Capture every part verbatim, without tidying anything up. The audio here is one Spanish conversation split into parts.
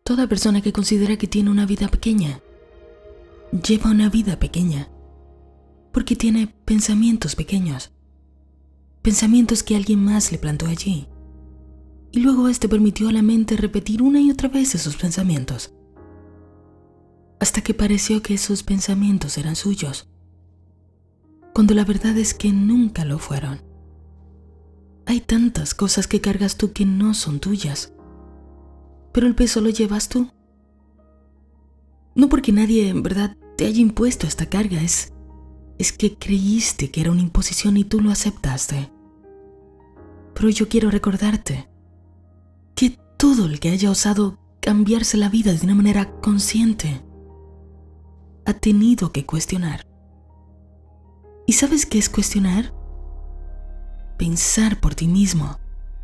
Toda persona que considera que tiene una vida pequeña, lleva una vida pequeña, porque tiene pensamientos pequeños, pensamientos que alguien más le plantó allí, y luego éste permitió a la mente repetir una y otra vez esos pensamientos, hasta que pareció que esos pensamientos eran suyos, cuando la verdad es que nunca lo fueron. Hay tantas cosas que cargas tú que no son tuyas, pero el peso lo llevas tú. No porque nadie en verdad te haya impuesto esta carga, es, es que creíste que era una imposición y tú lo aceptaste. Pero yo quiero recordarte que todo el que haya osado cambiarse la vida de una manera consciente ha tenido que cuestionar. ¿Y sabes qué es cuestionar? Pensar por ti mismo.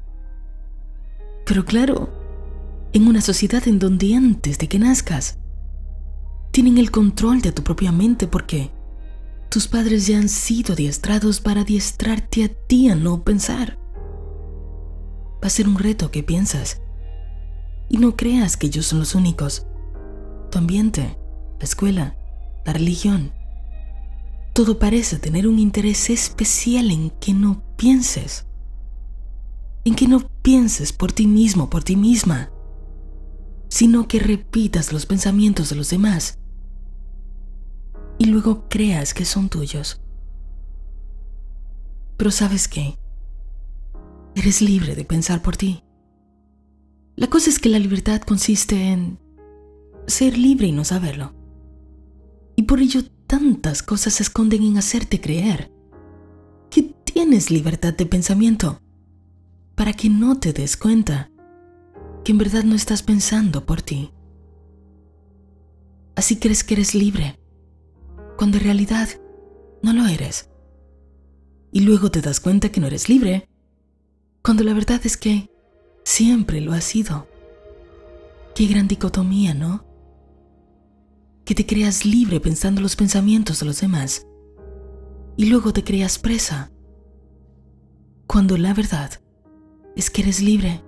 Pero claro, en una sociedad en donde antes de que nazcas, tienen el control de tu propia mente porque tus padres ya han sido adiestrados para adiestrarte a ti a no pensar. Va a ser un reto que piensas. Y no creas que ellos son los únicos. Tu ambiente, la escuela, la religión, todo parece tener un interés especial en que no pienses. En que no pienses por ti mismo, por ti misma, sino que repitas los pensamientos de los demás y luego creas que son tuyos. Pero ¿sabes qué? Eres libre de pensar por ti. La cosa es que la libertad consiste en ser libre y no saberlo. Y por ello tantas cosas se esconden en hacerte creer que tienes libertad de pensamiento para que no te des cuenta que en verdad no estás pensando por ti. Así crees que eres libre, cuando en realidad no lo eres. Y luego te das cuenta que no eres libre, cuando la verdad es que siempre lo has sido. Qué gran dicotomía, ¿no? Que te creas libre pensando los pensamientos de los demás y luego te creas presa, cuando la verdad es que eres libre.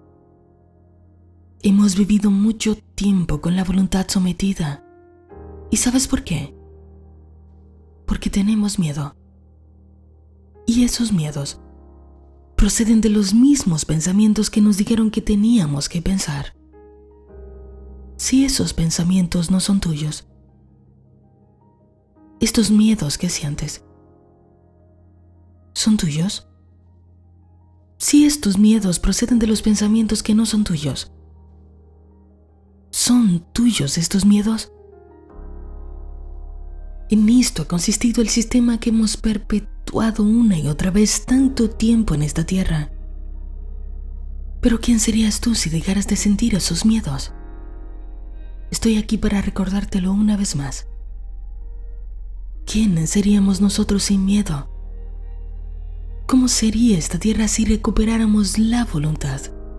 Hemos vivido mucho tiempo con la voluntad sometida. ¿Y sabes por qué? Porque tenemos miedo. Y esos miedos proceden de los mismos pensamientos que nos dijeron que teníamos que pensar. Si esos pensamientos no son tuyos, estos miedos que sientes, ¿son tuyos? Si estos miedos proceden de los pensamientos que no son tuyos, ¿son tuyos estos miedos? En esto ha consistido el sistema que hemos perpetuado una y otra vez tanto tiempo en esta tierra. Pero ¿quién serías tú si dejaras de sentir esos miedos? Estoy aquí para recordártelo una vez más. ¿Quiénes seríamos nosotros sin miedo? ¿Cómo sería esta tierra si recuperáramos la voluntad?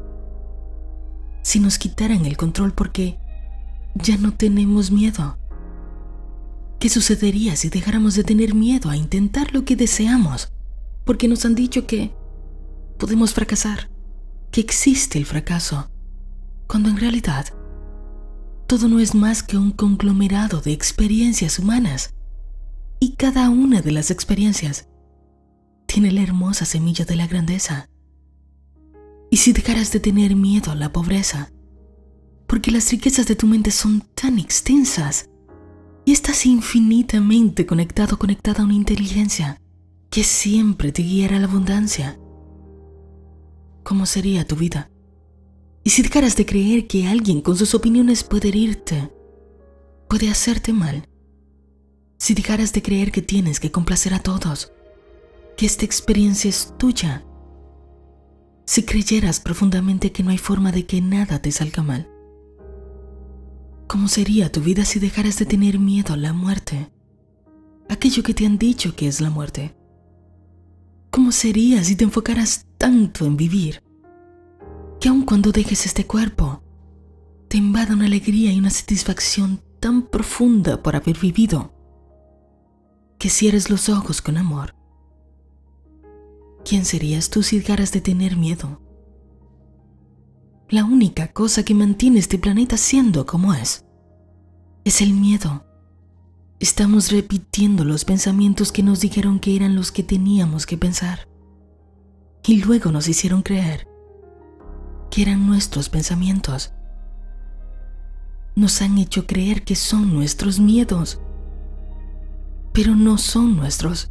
Si nos quitaran el control porque ya no tenemos miedo. ¿Qué sucedería si dejáramos de tener miedo a intentar lo que deseamos? Porque nos han dicho que podemos fracasar, que existe el fracaso, cuando en realidad todo no es más que un conglomerado de experiencias humanas. Y cada una de las experiencias tiene la hermosa semilla de la grandeza. Y si dejaras de tener miedo a la pobreza, porque las riquezas de tu mente son tan extensas y estás infinitamente conectado, conectada a una inteligencia que siempre te guiará a la abundancia, ¿cómo sería tu vida? Y si dejaras de creer que alguien con sus opiniones puede herirte, puede hacerte mal, si dejaras de creer que tienes que complacer a todos, que esta experiencia es tuya, si creyeras profundamente que no hay forma de que nada te salga mal, ¿cómo sería tu vida si dejaras de tener miedo a la muerte? Aquello que te han dicho que es la muerte. ¿Cómo sería si te enfocaras tanto en vivir, que aun cuando dejes este cuerpo, te invada una alegría y una satisfacción tan profunda por haber vivido, que cierres los ojos con amor? ¿Quién serías tú si dejaras de tener miedo? la única cosa que mantiene este planeta siendo como es, es el miedo. Estamos repitiendo los pensamientos que nos dijeron que eran los que teníamos que pensar. Y luego nos hicieron creer que eran nuestros pensamientos. Nos han hecho creer que son nuestros miedos, pero no son nuestros.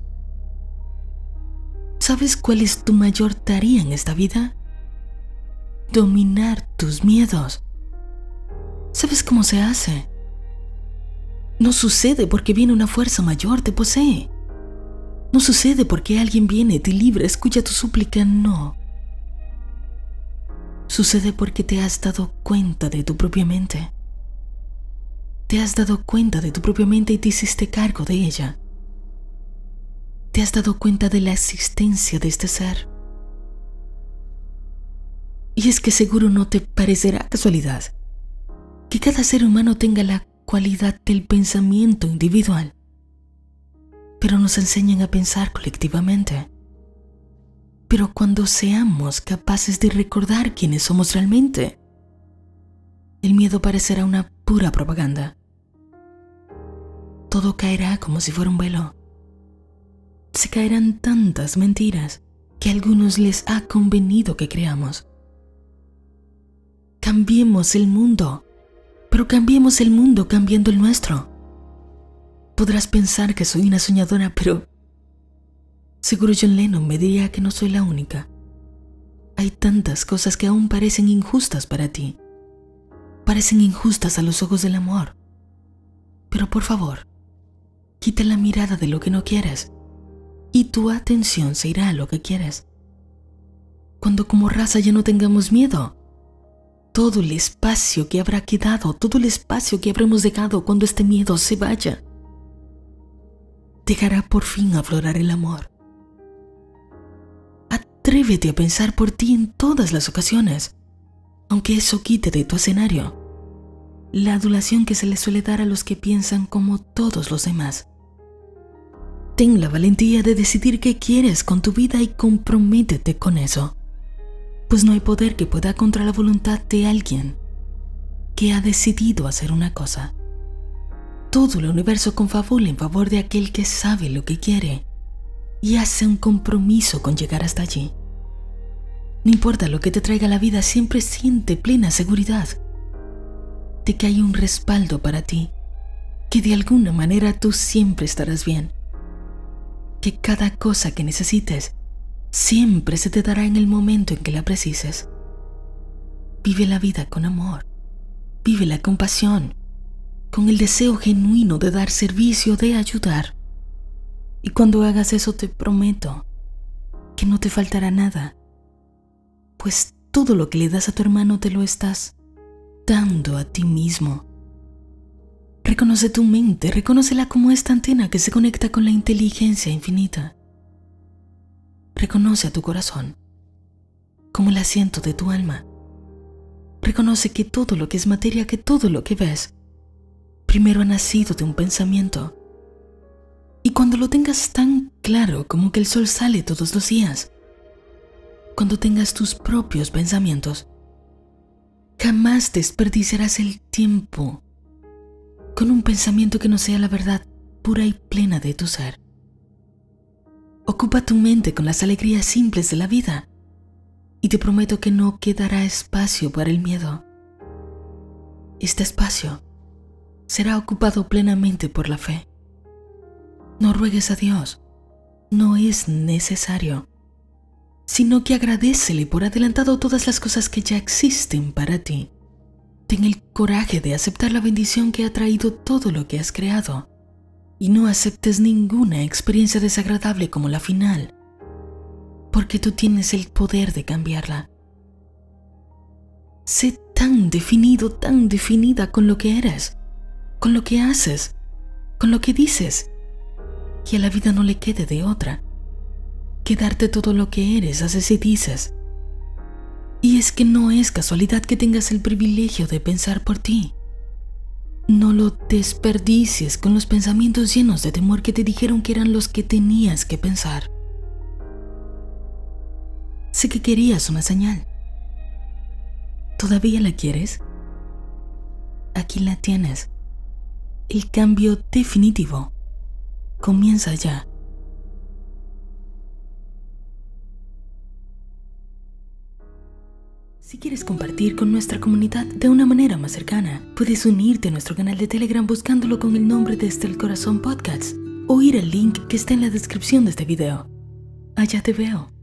¿Sabes cuál es tu mayor tarea en esta vida? Dominar tus miedos. ¿Sabes cómo se hace? No sucede porque viene una fuerza mayor, te posee. No sucede porque alguien viene, te libra, escucha tu súplica, no. Sucede porque te has dado cuenta de tu propia mente. Te has dado cuenta de tu propia mente y te hiciste cargo de ella. Te has dado cuenta de la existencia de este ser. Y es que seguro no te parecerá casualidad que cada ser humano tenga la cualidad del pensamiento individual, pero nos enseñan a pensar colectivamente. Pero cuando seamos capaces de recordar quiénes somos realmente, el miedo parecerá una pura propaganda. Todo caerá como si fuera un velo. Se caerán tantas mentiras que a algunos les ha convenido que creamos. Cambiemos el mundo, pero cambiemos el mundo cambiando el nuestro. Podrás pensar que soy una soñadora, pero seguro John Lennon me diría que no soy la única. Hay tantas cosas que aún parecen injustas para ti. Parecen injustas a los ojos del amor. Pero por favor, quita la mirada de lo que no quieres y tu atención se irá a lo que quieres. Cuando como raza ya no tengamos miedo, todo el espacio que habrá quedado, todo el espacio que habremos dejado cuando este miedo se vaya, dejará por fin aflorar el amor. Atrévete a pensar por ti en todas las ocasiones, aunque eso quite de tu escenario la adulación que se le suele dar a los que piensan como todos los demás. Ten la valentía de decidir qué quieres con tu vida y comprométete con eso, pues no hay poder que pueda contra la voluntad de alguien que ha decidido hacer una cosa. Todo el universo confabula en favor de aquel que sabe lo que quiere y hace un compromiso con llegar hasta allí. No importa lo que te traiga la vida, siempre siente plena seguridad de que hay un respaldo para ti, que de alguna manera tú siempre estarás bien, que cada cosa que necesites siempre se te dará en el momento en que la precises. Vive la vida con amor, vívela con pasión, con el deseo genuino de dar servicio, de ayudar. Y cuando hagas eso te prometo que no te faltará nada, pues todo lo que le das a tu hermano te lo estás dando a ti mismo. Reconoce tu mente, reconócela como esta antena que se conecta con la inteligencia infinita. Reconoce a tu corazón como el asiento de tu alma. Reconoce que todo lo que es materia, que todo lo que ves, primero ha nacido de un pensamiento. Y cuando lo tengas tan claro como que el sol sale todos los días, cuando tengas tus propios pensamientos, jamás desperdiciarás el tiempo con un pensamiento que no sea la verdad pura y plena de tu ser. Ocupa tu mente con las alegrías simples de la vida y te prometo que no quedará espacio para el miedo. Este espacio será ocupado plenamente por la fe. No ruegues a Dios, no es necesario, sino que agradécele por adelantado todas las cosas que ya existen para ti. Ten el coraje de aceptar la bendición que ha traído todo lo que has creado y no aceptes ninguna experiencia desagradable como la final, porque tú tienes el poder de cambiarla. Sé tan definido, tan definida con lo que eres, con lo que haces, con lo que dices, que a la vida no le quede de otra que darte todo lo que eres, haces y dices. Y es que no es casualidad que tengas el privilegio de pensar por ti. No lo desperdicies con los pensamientos llenos de temor que te dijeron que eran los que tenías que pensar. Sé que querías una señal. ¿Todavía la quieres? Aquí la tienes. El cambio definitivo comienza ya. Si quieres compartir con nuestra comunidad de una manera más cercana, puedes unirte a nuestro canal de Telegram buscándolo con el nombre de Desde el Corazón Podcast o ir al link que está en la descripción de este video. Allá te veo.